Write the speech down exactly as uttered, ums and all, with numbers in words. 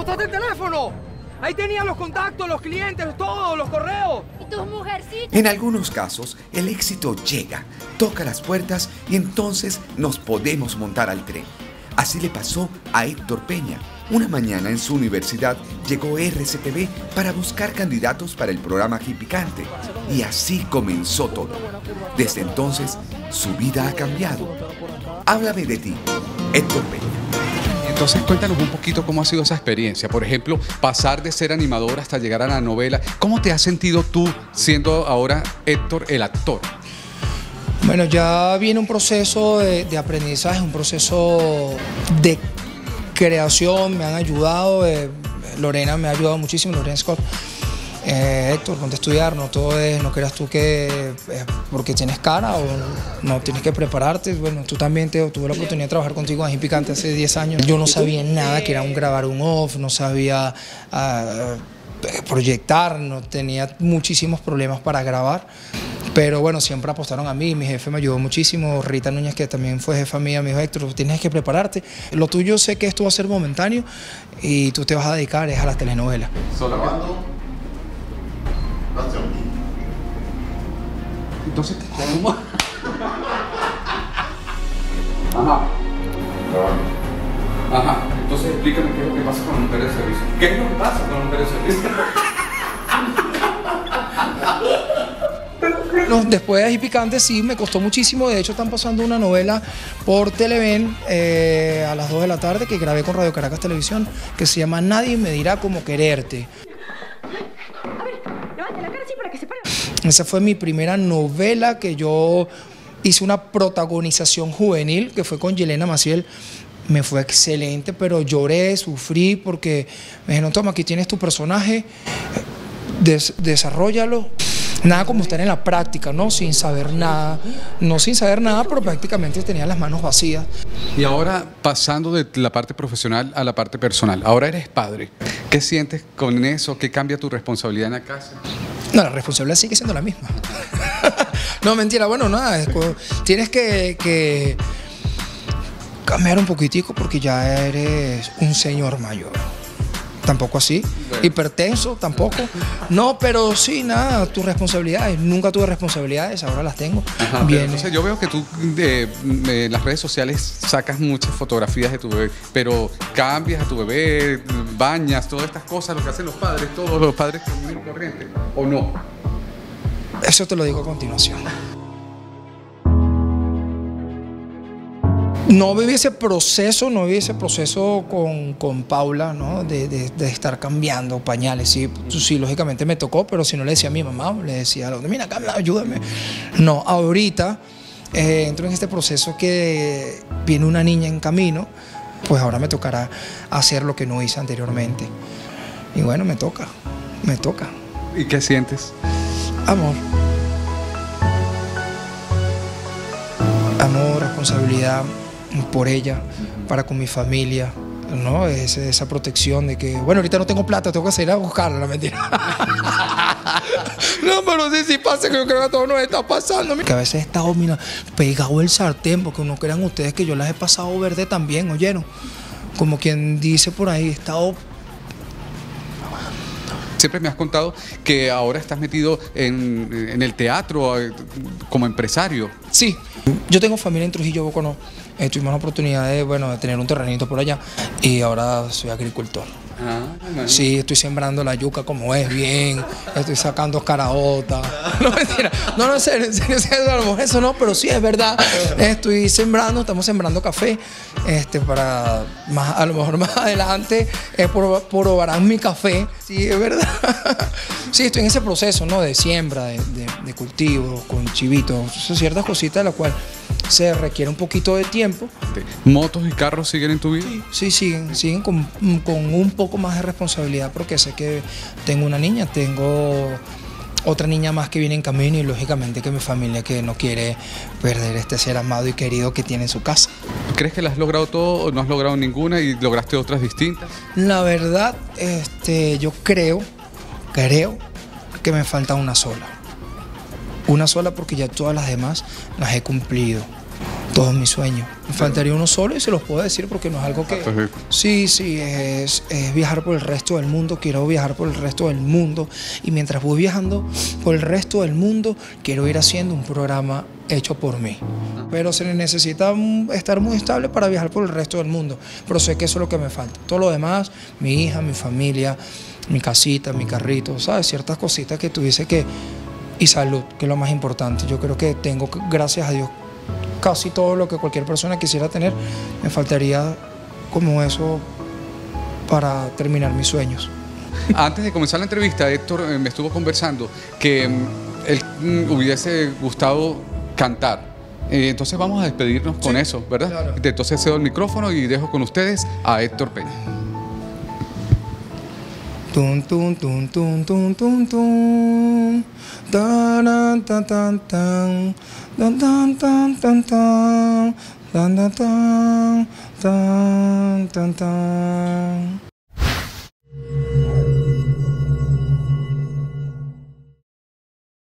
botaste el teléfono? Ahí tenía los contactos, los clientes, todos los correos. ¿Y tus mujercitas? En algunos casos, el éxito llega, toca las puertas y entonces nos podemos montar al tren. Así le pasó a Héctor Peña. Una mañana en su universidad llegó R C T V para buscar candidatos para el programa Ají Picante. Y así comenzó todo. Desde entonces, su vida ha cambiado. Háblame de ti, Héctor Peña. Entonces cuéntanos un poquito cómo ha sido esa experiencia. Por ejemplo, pasar de ser animador hasta llegar a la novela. ¿Cómo te has sentido tú siendo ahora Héctor el actor? Bueno, ya viene un proceso de, de aprendizaje, un proceso de creación, me han ayudado, eh, Lorena me ha ayudado muchísimo, Lorena Scott. Eh, Héctor, ponte a estudiar, no todo es, no creas tú que eh, porque tienes cara o no tienes que prepararte. Bueno, tú también te, tuve la oportunidad de trabajar contigo en Ají Picante hace diez años. Yo no sabía nada que era un grabar un off, no sabía uh, proyectar, no tenía muchísimos problemas para grabar. Pero bueno, siempre apostaron a mí, mi jefe me ayudó muchísimo, Rita Núñez, que también fue jefa mía, me dijo, Héctor, tienes que prepararte. Lo tuyo sé que esto va a ser momentáneo y tú te vas a dedicar es a las telenovelas. Solamente. Entonces, ¿cómo? Ajá. Ajá. Entonces explícame qué es lo que pasa con las mujeres de servicio. ¿Qué es lo que pasa con las mujeres de servicio? No, después de Ají Picante sí, me costó muchísimo. De hecho, están pasando una novela por Televen eh, a las dos de la tarde que grabé con Radio Caracas Televisión, que se llama Nadie me dirá cómo quererte. A ver, levante la cara así para que se pare. Esa fue mi primera novela que yo hice una protagonización juvenil, que fue con Yelena Maciel. Me fue excelente, pero lloré, sufrí, porque me dijeron, toma, aquí tienes tu personaje, des desarróllalo. Nada como estar en la práctica, ¿no? Sin saber nada, no sin saber nada, pero prácticamente tenía las manos vacías. Y ahora, pasando de la parte profesional a la parte personal, ahora eres padre. ¿Qué sientes con eso? ¿Qué cambia tu responsabilidad en la casa? No, la responsabilidad sigue siendo la misma. No, mentira, bueno, nada, es, tienes que, que cambiar un poquitico porque ya eres un señor mayor. Tampoco así, bueno. Hipertenso, tampoco. No, pero sí, nada, tus responsabilidades. Nunca tuve responsabilidades, ahora las tengo. Ajá, bien. Entonces yo veo que tú de, de las redes sociales sacas muchas fotografías de tu bebé, pero cambias a tu bebé, bañas, todas estas cosas, lo que hacen los padres, todos los padres común y corriente, ¿o no? Eso te lo digo a continuación. No viví ese proceso, no viví ese proceso con, con Paula, ¿no? De, de, de estar cambiando pañales. Sí, sí, lógicamente me tocó, pero si no le decía a mi mamá, le decía, mira, Carla, ayúdame. No, ahorita eh, entro en este proceso que viene una niña en camino, pues ahora me tocará hacer lo que no hice anteriormente. Y bueno, me toca, me toca. ¿Y qué sientes? Amor. Amor, responsabilidad por ella, para con mi familia, ¿no? Es, esa protección de que, bueno, ahorita no tengo plata, tengo que salir a buscarla, la mentira. No, pero sí, sí pasa, que yo creo que a todos nos está pasando. Que a veces he estado, mira, pegado el sartén, porque no crean ustedes que yo las he pasado verde también, ¿oyeron? Como quien dice por ahí, he estado... Siempre me has contado que ahora estás metido en, en el teatro como empresario. Sí, yo tengo familia en Trujillo, Boconó. Eh, tuvimos la oportunidad de, bueno, de tener un terrenito por allá y ahora soy agricultor. Ah, sí, estoy sembrando la yuca como es, bien, estoy sacando caraotas. No, mentira, no, no, en serio, en serio, en serio, a lo mejor eso no, pero sí es verdad. Estoy sembrando, estamos sembrando café, este, para más, a lo mejor más adelante eh, probarán mi café, sí, es verdad. Sí, estoy en ese proceso, ¿no? De siembra, de, de, de cultivo, con chivitos, ciertas cositas de las cuales se requiere un poquito de tiempo. ¿Motos y carros siguen en tu vida? Sí, sí siguen, siguen con, con un poco más de responsabilidad porque sé que tengo una niña, tengo otra niña más que viene en camino y lógicamente que mi familia que no quiere perder este ser amado y querido que tiene en su casa. ¿Crees que la has logrado todo o no has logrado ninguna y lograste otras distintas? La verdad, este, yo creo, creo que me falta una sola. Una sola porque ya todas las demás las he cumplido. Todos mis sueños. Me faltaría uno solo y se los puedo decir porque no es algo que... Perfecto. Sí, sí, es, es viajar por el resto del mundo. Quiero viajar por el resto del mundo. Y mientras voy viajando por el resto del mundo, quiero ir haciendo un programa hecho por mí. Pero se necesita estar muy estable para viajar por el resto del mundo. Pero sé que eso es lo que me falta. Todo lo demás, mi hija, mi familia, mi casita, mi carrito, ¿sabes? Ciertas cositas que tuviese que... Y salud, que es lo más importante. Yo creo que tengo, gracias a Dios, casi todo lo que cualquier persona quisiera tener. Me faltaría como eso para terminar mis sueños. Antes de comenzar la entrevista, Héctor eh, me estuvo conversando que mm, él mm, hubiese gustado cantar. Eh, entonces vamos a despedirnos con Sí, eso, ¿verdad? claro. Entonces cedo el micrófono y dejo con ustedes a Héctor Peña. Tum, tum, tum, tum, tum, tum, tum. Taran, tan, tan, tan. Tan, tan, tan, tan, tan. Tan, tan, tan, tan, tan, tan.